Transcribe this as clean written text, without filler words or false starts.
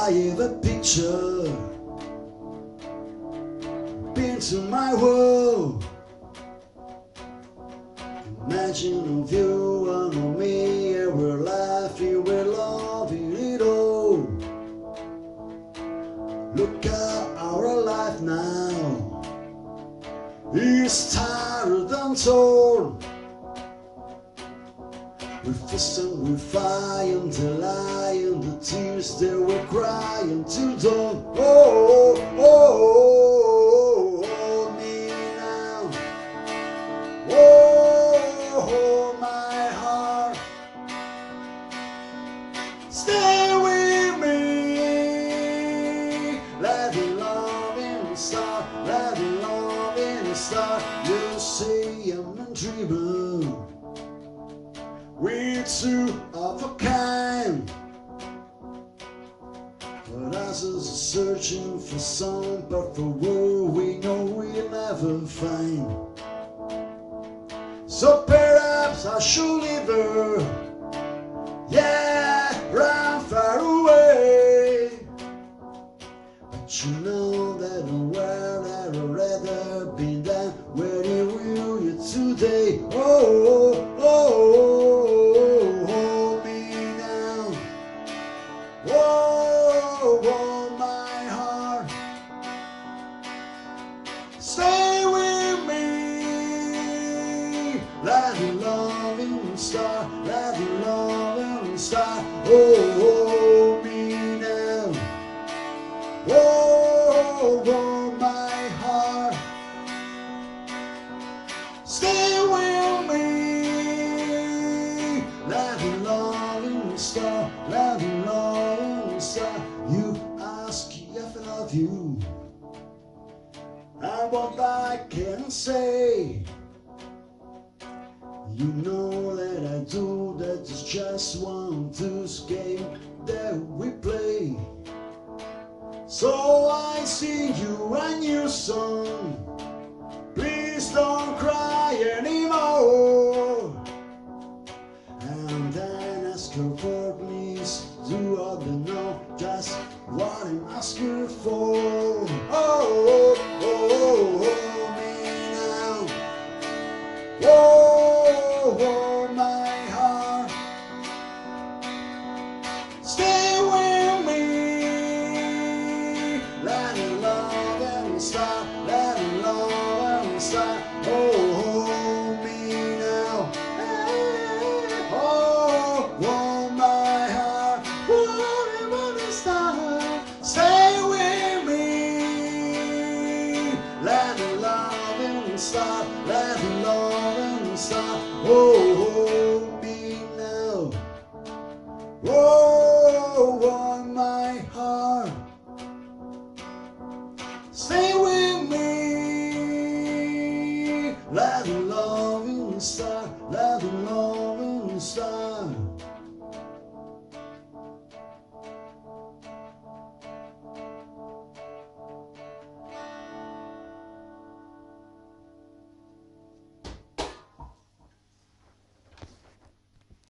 I have a picture into my world. Imagine of you and of me, and we're laughing, we're loving it all. Look at our life now, it's tired and torn. We fuss and we fight and the lie and the tears that we're crying till dawn. Oh, oh, oh, hold me now. Oh, hold my heart. Stay with me. Let the love in the start. Let the love in the start. You say I'm a dreamer. We're two of a kind, but us is searching for some perfect world we know we'll never find. So perhaps I should leave her, yeah, run far away. But you know that I'm where I'd rather be than where you will you today. Oh, oh, oh. Stay with me. Let the loving start. Let the loving start. Oh, me now. Oh, my heart. Stay with me. Let the loving start. Let the loving start. You ask if I love you. And what I can say, you know that I do, that it's just one of those games that we play. So I sing you a new song, please don't cry anymore. And then ask her for please, do all the know just what I'm asking for.